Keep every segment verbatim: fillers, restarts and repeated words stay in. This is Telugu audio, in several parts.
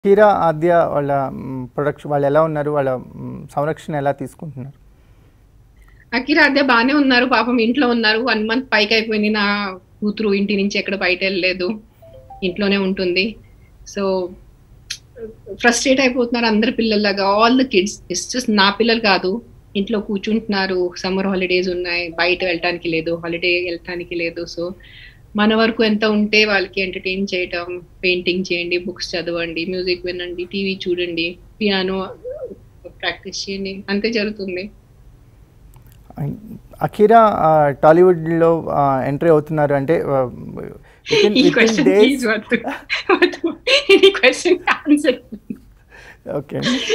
హీరా ఆద్య వాళ్ళ ప్రొడక్షన్ వాళ్ళు ఎలా ఉన్నారు? వాళ్ళ సంరక్షణ ఎలా తీసుకుంటున్నారు? అఖిరా ఆద్య బానే ఉన్నారు. పాపం ఇంట్లో ఉన్నారు. వన్ మంత్ పైకి అయిపోయింది. నా కూతురు ఇంటి నుంచి ఎక్కడ బయట వెళ్ళలేదు, ఇంట్లోనే ఉంటుంది. సో ఫ్రస్ట్రేట్ అయిపోతున్నారు అందరి పిల్లల్లాగా. All the kids, it's just నా పిల్లలు కాదు, ఇంట్లో కూర్చుంటున్నారు. సమ్మర్ హాలిడేస్ ఉన్నాయి, బయట వెళ్ళటానికి లేదు, హాలిడే వెళ్ళటానికి లేదు. సో మన వరకు ఎంత ఉంటే వాళ్ళకి ఎంటర్టైన్ చేయటం, పెయింటింగ్ చేయండి, బుక్స్ చదవండి, మ్యూజిక్ వినండి, టీవీ చూడండి, పియానో ప్రాక్టీస్ చేయండి, అంతే జరుగుతుంది. అఖిరా టాలీవుడ్లో ఎంట్రీ అవుతున్నారు అంటే ఓకే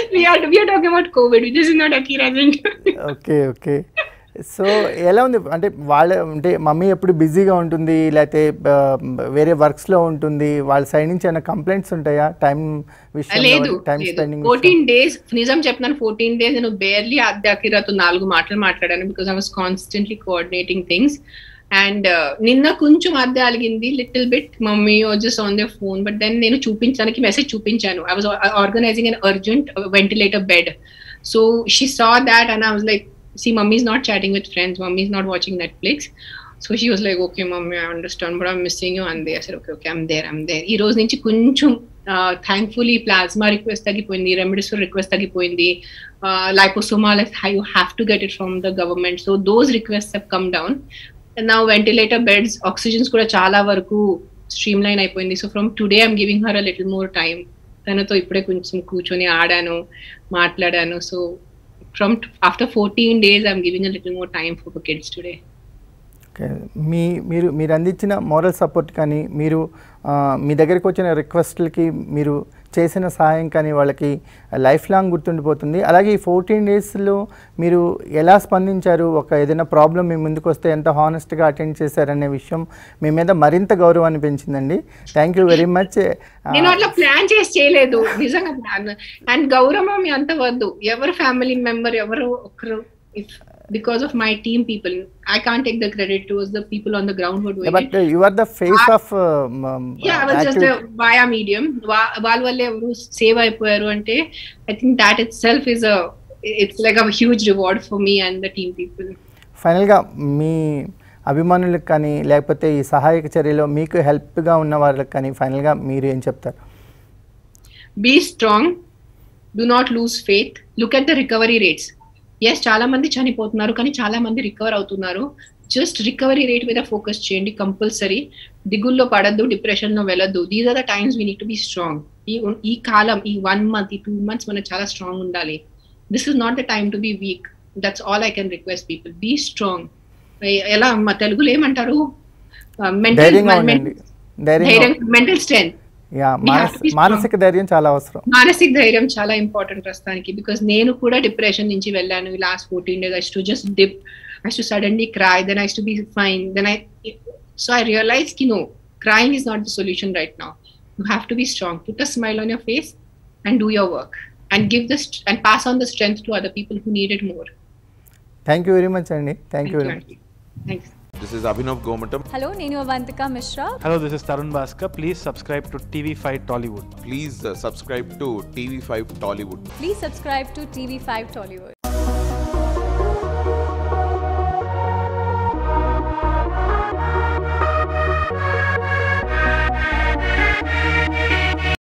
ఓకే ఓకే సో ఎలా ఉంది అంటే వాళ్ళ అంటే మమ్మీ ఎప్పుడు బిజీగా ఉంటుంది, లేకపోతే వేరే వర్క్స్లో ఉంటుంది, వాళ్ళ సైడ్ నుంచి ఏమైనా కంప్లైంట్స్ ఉంటాయా టైం లేదు? ఫోర్టీన్ డేస్ నిజం చెప్తున్నాను, ఫోర్టీన్ డేస్ నేను బేర్లీ అఖిరాతో నాలుగు మాటలు మాట్లాడాను. Because I was constantly coordinating things. And నిన్న కొంచెం అద్దె అలిగింది, little bit, mummy just on the phone. But then నేను చూపించడానికి మెసేజ్ చూపించాను. I was organising an urgent ventilator bed. So she saw that and I was like, see, mommy is not chatting with friends, mommy is not watching Netflix. So she was like, okay mommy, I understand, but I'm missing you. And I said, okay okay, I'm there I'm there. ee roju nunchi koncham thankfully plasma request tagipoyindi, remdesivir request tagipoyindi, liposoma, you have to get it from the government. So those requests have come down, and now ventilator beds, oxygens kuda chaala varaku streamline అయిపోయింది. So from today I'm giving her a little more time. తనతో ఇప్పుడే కొంచెం కూర్చొని ఆడాను, మాట్లాడాను. So from after fourteen days I'm giving a little more time for the kids today. Okay, మీ మీరు మీరు అందించిన మోరల్ సపోర్ట్ కానీ, మీరు మీ దగ్గరికి వచ్చిన రిక్వెస్ట్లకి మీరు చేసిన సహాయం కానీ వాళ్ళకి లైఫ్ లాంగ్ గుర్తుండిపోతుంది. అలాగే ఈ ఫోర్టీన్ డేస్లో మీరు ఎలా స్పందించారు, ఒక ఏదైనా ప్రాబ్లం మీ ముందుకు వస్తే ఎంత హానెస్ట్గా అటెండ్ చేశారనే విషయం మీ మీద మరింత గౌరవాన్ని పెంచిందండి. Thank you very much. నేను అట్లా ప్లాన్ చేసి చేయలేదు, నిజంగా ప్లాన్. అండ్ గౌరవం అంత వద్దు, ఎవరు ఫ్యామిలీ మెంబర్ ఎవరు ఒకరు, because of my team people, I can't take the credit towards the people on the ground who are doing yeah, but, it. But uh, you are the face uh, of um, yeah, I was just a via medium. Vaal valle evru save ayipoyaru ante, I think that itself is a, it's like a huge reward for me and the team people. Final ga మీ అభిమానులకు కానీ లేకపోతే ఈ సహాయక చర్యలో మీకు హెల్ప్గా ఉన్న వాళ్ళకి కానీ ఫైనల్గా మీరు ఏం చెప్తారు? Be strong, do not lose faith, look at the recovery rates. Yes, చాలా మంది చనిపోతున్నారు కానీ చాలా మంది రికవర్ అవుతున్నారు. జస్ట్ రికవరీ రేట్ మీద ఫోకస్ చేయండి కంపల్సరీ. దిగుల్లో పడద్దు, డిప్రెషన్ లో వెళ్ళద్దు. These are the times we need to be strong. ఈ ఈ కాలం, ఈ వన్ మంత్, ఈ టూ మంత్స్ మనం చాలా స్ట్రాంగ్ ఉండాలి. This is not the time to be weak. That's all I can request people. Be strong. ఎలా మా తెలుగులో ఏమంటారు, మెంటల్ స్ట్రెంత్, మానసిక ధైర్యం చాలా అవసరం. మానసిక ధైర్యం చాలా ఇంపార్టెంట్ ప్రస్తుతానికి. బికాస్ నేను కూడా డిప్రెషన్ నుంచి వెళ్ళాను. Last fourteen days I to just dip, I to suddenly cry, then I to be fine, then I so I realise కి no, crying is not the solution right now. You have to be strong, put a smile on your face and do your work and give this and pass on the strength to other people who need it more. Thank you very much Andy. Thank you very much. Thanks. This is Abhinav Gomatam. Hello, Nenu Avantika Mishra. Hello, this is Tarun Bhaskar. Please subscribe to T V five Tollywood. Please uh, subscribe to T V five Tollywood. Please subscribe to T V five Tollywood.